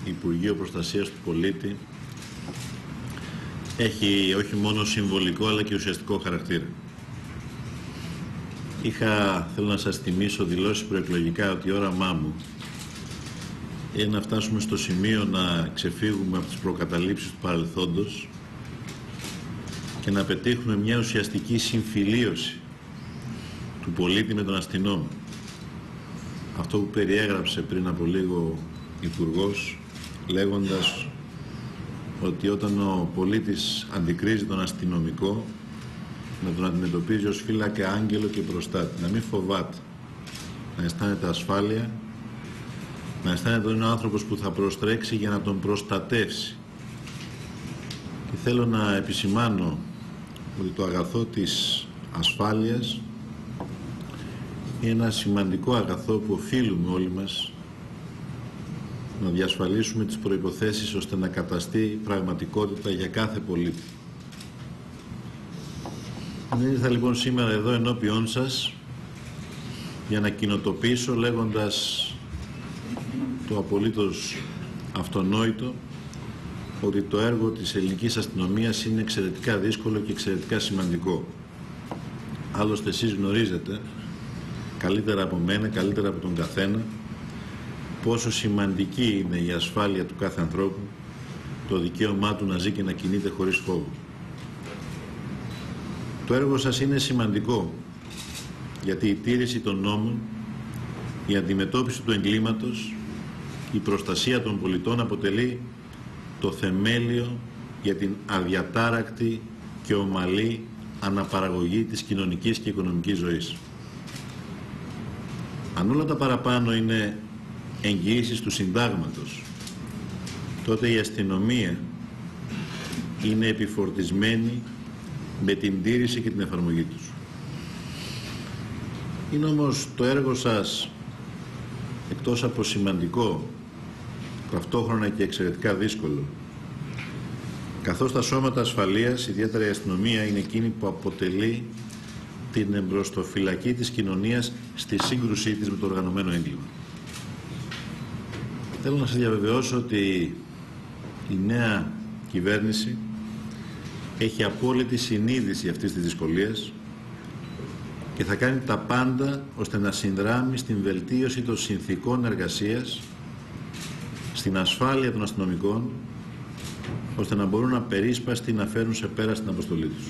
Υπουργείο Προστασίας του Πολίτη έχει όχι μόνο συμβολικό αλλά και ουσιαστικό χαρακτήρα. Θέλω να σας θυμίσω δηλώσεις προεκλογικά ότι η όραμά μου είναι να φτάσουμε στο σημείο να ξεφύγουμε από τις προκαταλήψεις του παρελθόντος και να πετύχουμε μια ουσιαστική συμφιλίωση του πολίτη με τον αστυνόμο. Αυτό που περιέγραψε πριν από λίγο Υπουργός, λέγοντας ότι όταν ο πολίτης αντικρίζει τον αστυνομικό, να τον αντιμετωπίζει ως φύλακα, άγγελο και προστάτη. Να μην φοβάται, να αισθάνεται ασφάλεια, να αισθάνεται ότι είναι ο άνθρωπος που θα προστρέξει για να τον προστατεύσει. Και θέλω να επισημάνω ότι το αγαθό της ασφάλειας είναι ένα σημαντικό αγαθό που οφείλουμε όλοι μας να διασφαλίσουμε τις προϋποθέσεις ώστε να καταστεί πραγματικότητα για κάθε πολίτη. Ήρθα λοιπόν σήμερα εδώ ενώπιόν σας για να κοινοτοποιήσω λέγοντας το απολύτως αυτονόητο ότι το έργο της ελληνικής αστυνομίας είναι εξαιρετικά δύσκολο και εξαιρετικά σημαντικό. Άλλωστε εσείς γνωρίζετε καλύτερα από μένα, καλύτερα από τον καθένα, πόσο σημαντική είναι η ασφάλεια του κάθε ανθρώπου, το δικαίωμά του να ζει και να κινείται χωρίς φόβο. Το έργο σας είναι σημαντικό, γιατί η τήρηση των νόμων, η αντιμετώπιση του εγκλήματος, η προστασία των πολιτών αποτελεί το θεμέλιο για την αδιατάρακτη και ομαλή αναπαραγωγή της κοινωνικής και οικονομικής ζωής. Αν όλα τα παραπάνω είναι εγγυήσεις του συντάγματος, τότε η αστυνομία είναι επιφορτισμένη με την τήρηση και την εφαρμογή τους. Είναι όμως το έργο σας, εκτός από σημαντικό, ταυτόχρονα και εξαιρετικά δύσκολο, καθώς τα σώματα ασφαλείας, ιδιαίτερα η αστυνομία, είναι εκείνη που αποτελεί την εμπροστοφυλακή της κοινωνίας στη σύγκρουσή της με το οργανωμένο έγκλημα. Θέλω να σας διαβεβαιώσω ότι η νέα κυβέρνηση έχει απόλυτη συνείδηση αυτής της δυσκολίας και θα κάνει τα πάντα ώστε να συνδράμει στην βελτίωση των συνθηκών εργασίας, στην ασφάλεια των αστυνομικών, ώστε να μπορούν απερίσπαστοι να φέρουν σε πέρα στην αποστολή τους.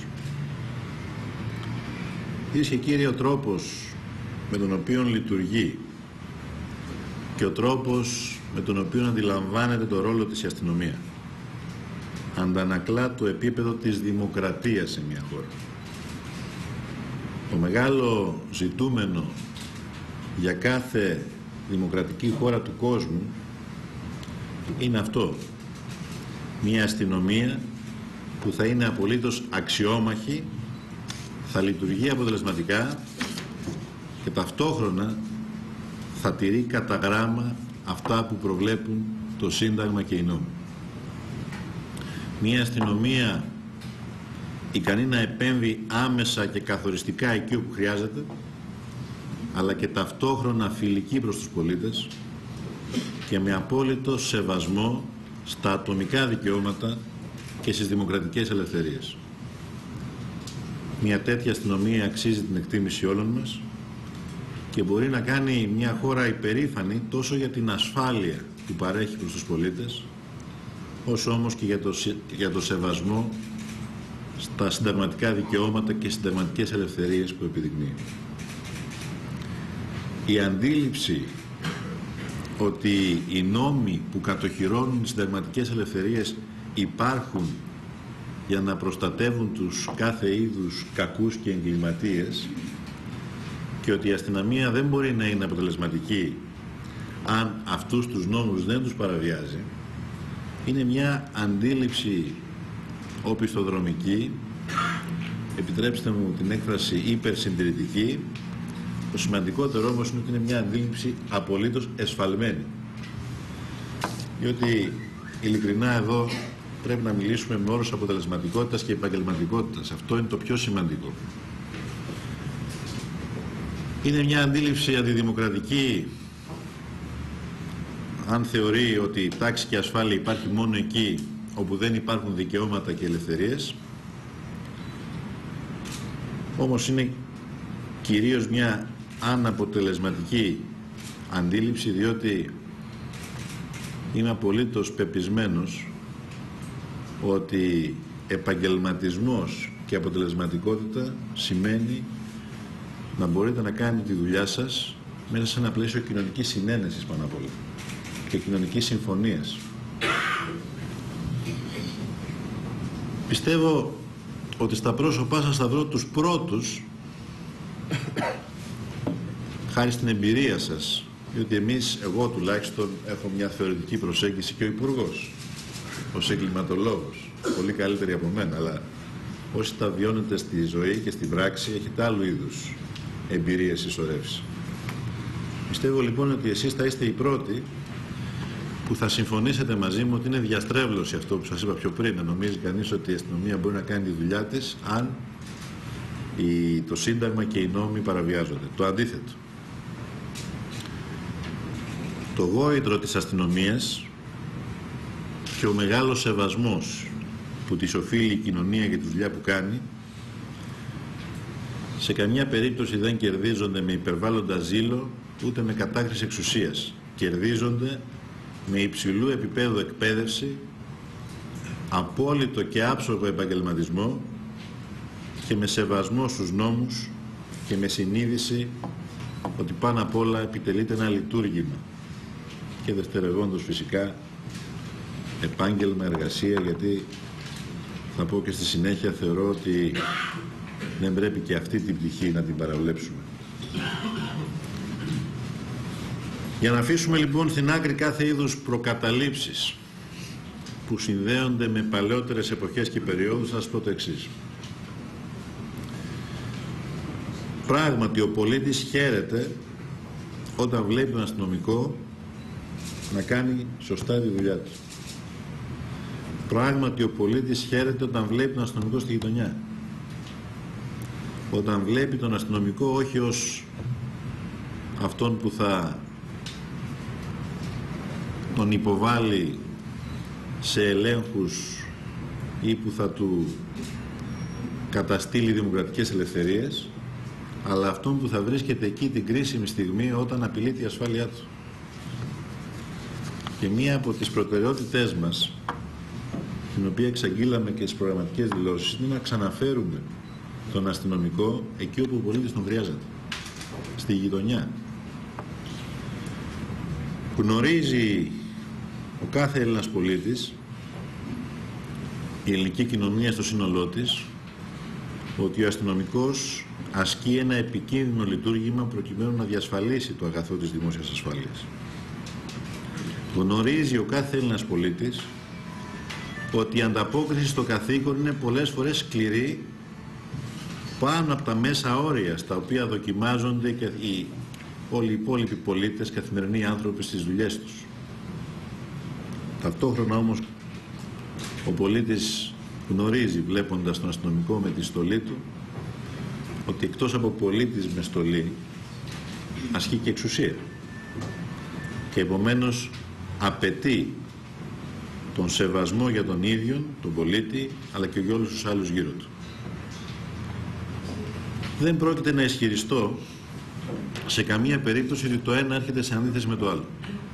Κυρίες και κύριοι, ο τρόπος με τον οποίο λειτουργεί και ο τρόπος με τον οποίο αντιλαμβάνεται το ρόλο της η αστυνομία αντανακλά το επίπεδο της δημοκρατίας σε μια χώρα. Το μεγάλο ζητούμενο για κάθε δημοκρατική χώρα του κόσμου είναι αυτό. Μια αστυνομία που θα είναι απολύτως αξιόμαχη, θα λειτουργεί αποτελεσματικά και ταυτόχρονα θα τηρεί κατά γράμμα αυτά που προβλέπουν το Σύνταγμα και οι νόμοι. Μια αστυνομία ικανή να επέμβει άμεσα και καθοριστικά εκεί όπου χρειάζεται, αλλά και ταυτόχρονα φιλική προς τους πολίτες και με απόλυτο σεβασμό στα ατομικά δικαιώματα και στις δημοκρατικές ελευθερίες. Μια τέτοια αστυνομία αξίζει την εκτίμηση όλων μας και μπορεί να κάνει μια χώρα υπερήφανη τόσο για την ασφάλεια που παρέχει προς τους πολίτες, όσο όμως και για το σεβασμό στα συνταγματικά δικαιώματα και συνταγματικές ελευθερίες που επιδεικνύει. Η αντίληψη ότι οι νόμοι που κατοχυρώνουν τις συνταγματικές ελευθερίες υπάρχουν για να προστατεύουν τους κάθε είδους κακούς και εγκληματίες και ότι η αστυνομία δεν μπορεί να είναι αποτελεσματική αν αυτούς τους νόμους δεν τους παραβιάζει, είναι μια αντίληψη οπισθοδρομική, επιτρέψτε μου την έκφραση υπερσυντηρητική. Το σημαντικότερο όμως είναι ότι είναι μια αντίληψη απολύτως εσφαλμένη. Διότι ειλικρινά εδώ πρέπει να μιλήσουμε με όρους αποτελεσματικότητας και επαγγελματικότητας. Αυτό είναι το πιο σημαντικό. Είναι μια αντίληψη αντιδημοκρατική αν θεωρεί ότι η τάξη και η ασφάλεια υπάρχει μόνο εκεί όπου δεν υπάρχουν δικαιώματα και ελευθερίες, όμως είναι κυρίως μια αναποτελεσματική αντίληψη, διότι είμαι απολύτως πεπισμένος ότι επαγγελματισμός και αποτελεσματικότητα σημαίνει να μπορείτε να κάνετε τη δουλειά σας μέσα σε ένα πλαίσιο κοινωνικής συνένεσης πάνω απ' όλα και κοινωνικής συμφωνίας. Πιστεύω ότι στα πρόσωπά σας θα βρω τους πρώτους, χάρη στην εμπειρία σας, διότι εγώ τουλάχιστον έχω μια θεωρητική προσέγγιση και ο Υπουργός, ως εγκληματολόγος, πολύ καλύτερη από μένα, αλλά όσοι τα βιώνετε στη ζωή και στην πράξη, έχετε άλλου είδους εμπειρίες συσσωρεύσει. Πιστεύω λοιπόν ότι εσείς θα είστε οι πρώτοι που θα συμφωνήσετε μαζί μου ότι είναι διαστρέβλωση αυτό που σας είπα πιο πριν, να νομίζει κανείς ότι η αστυνομία μπορεί να κάνει τη δουλειά της αν το Σύνταγμα και οι νόμοι παραβιάζονται. Το αντίθετο. Το γόητρο της αστυνομίας και ο μεγάλος σεβασμός που της οφείλει η κοινωνία για τη δουλειά που κάνει σε καμιά περίπτωση δεν κερδίζονται με υπερβάλλοντα ζήλο ούτε με κατάχρηση εξουσίας. Κερδίζονται με υψηλού επίπεδου εκπαίδευση, απόλυτο και άψογο επαγγελματισμό και με σεβασμό στους νόμους και με συνείδηση ότι πάνω απ' όλα επιτελείται ένα λειτουργήμα και δευτερευόντως φυσικά επάγγελμα, εργασία, γιατί θα πω και στη συνέχεια θεωρώ ότι δεν πρέπει και αυτή την πτυχή να την παραβλέψουμε. Για να αφήσουμε λοιπόν στην άκρη κάθε είδους προκαταλήψεις που συνδέονται με παλαιότερες εποχές και περιόδους, θα σας πω το εξής. Πράγματι ο πολίτης χαίρεται όταν βλέπει τον αστυνομικό να κάνει σωστά τη δουλειά του. Πράγματι ο πολίτης χαίρεται όταν βλέπει τον αστυνομικό στη γειτονιά. Όταν βλέπει τον αστυνομικό όχι ως αυτόν που θα τον υποβάλει σε ελέγχους ή που θα του καταστήλει δημοκρατικές ελευθερίες, αλλά αυτόν που θα βρίσκεται εκεί την κρίσιμη στιγμή όταν απειλείται η ασφάλειά του. Και μία από τις προτεραιότητές μας, την οποία εξαγγείλαμε και στις προγραμματικές δηλώσεις, είναι να ξαναφέρουμε τον αστυνομικό εκεί όπου ο πολίτης τον χρειάζεται, στη γειτονιά. Γνωρίζει ο κάθε Έλληνας πολίτης, η ελληνική κοινωνία στο σύνολό της, ότι ο αστυνομικός ασκεί ένα επικίνδυνο λειτουργήμα προκειμένου να διασφαλίσει το αγαθό της δημόσιας ασφάλειας. Γνωρίζει ο κάθε Έλληνας πολίτης ότι η ανταπόκριση στο καθήκον είναι πολλές φορές σκληρή πάνω από τα μέσα όρια στα οποία δοκιμάζονται και όλοι οι υπόλοιποι πολίτες, καθημερινοί άνθρωποι στις δουλειές τους. Ταυτόχρονα όμως ο πολίτης γνωρίζει, βλέποντας τον αστυνομικό με τη στολή του, ότι εκτός από πολίτης με στολή ασκεί και εξουσία και επομένως απαιτεί τον σεβασμό για τον ίδιο, τον πολίτη, αλλά και για όλους τους άλλους γύρω του. Δεν πρόκειται να ισχυριστώ σε καμία περίπτωση ότι το ένα έρχεται σε αντίθεση με το άλλο.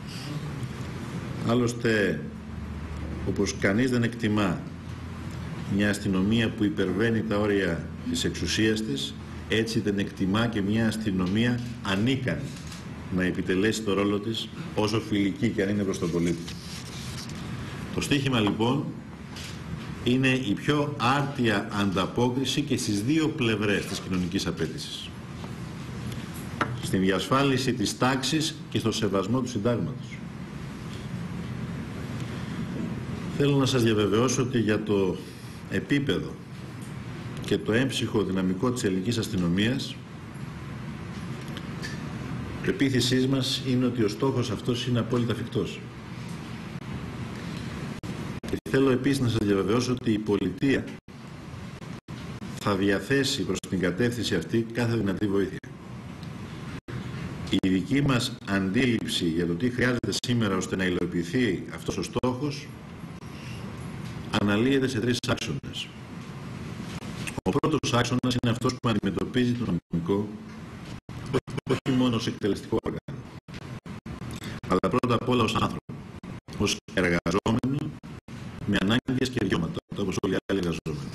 Άλλωστε, όπως κανείς δεν εκτιμά μια αστυνομία που υπερβαίνει τα όρια της εξουσίας της, έτσι δεν εκτιμά και μια αστυνομία ανίκανη να επιτελέσει το ρόλο της, όσο φιλική και αν είναι προς τον πολίτη. Το στίχημα λοιπόν είναι η πιο άρτια ανταπόκριση και στις δύο πλευρές της κοινωνικής απέτησης. Στην διασφάλιση της τάξης και στο σεβασμό του συντάγματος. Θέλω να σας διαβεβαιώσω ότι για το επίπεδο και το έμψυχο δυναμικό της ελληνικής αστυνομίας, η πεποίθησή μας είναι ότι ο στόχος αυτός είναι απόλυτα εφικτός. Και θέλω επίσης να σας διαβεβαιώσω ότι η πολιτεία θα διαθέσει προς την κατεύθυνση αυτή κάθε δυνατή βοήθεια. Η δική μας αντίληψη για το τι χρειάζεται σήμερα ώστε να υλοποιηθεί αυτός ο στόχος αναλύεται σε 3 άξονες. Ο πρώτος άξονας είναι αυτός που αντιμετωπίζει το νομικό, όχι μόνο ως εκτελεστικό όργανο, αλλά πρώτα απ' όλα ως άνθρωπο, ως εργαζόμενο με ανάγκες και δικαιώματα, όπως όλοι οι άλλοι εργαζόμενοι.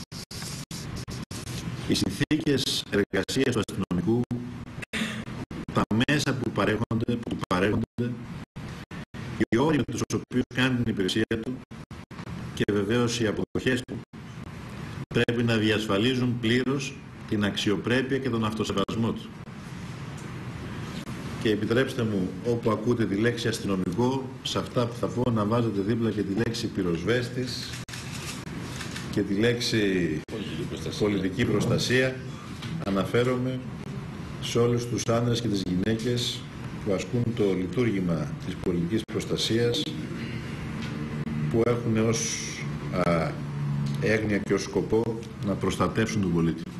Οι συνθήκες εργασίας του αστυνομικού, τα μέσα που παρέχονται, οι όροι με τους οποίους κάνει την υπηρεσία του και βεβαίως οι αποδοχές του πρέπει να διασφαλίζουν πλήρως την αξιοπρέπεια και τον αυτοσεβασμό του. Και επιτρέψτε μου, όπου ακούτε τη λέξη αστυνομικό, σε αυτά που θα πω να βάζετε δίπλα και τη λέξη πυροσβέστης και τη λέξη πολιτική προστασία. Αναφέρομαι σε όλους τους άνδρες και τις γυναίκες που ασκούν το λειτουργήμα της πολιτικής προστασίας, που έχουν ως έγνοια και ως σκοπό να προστατεύσουν τον πολίτη.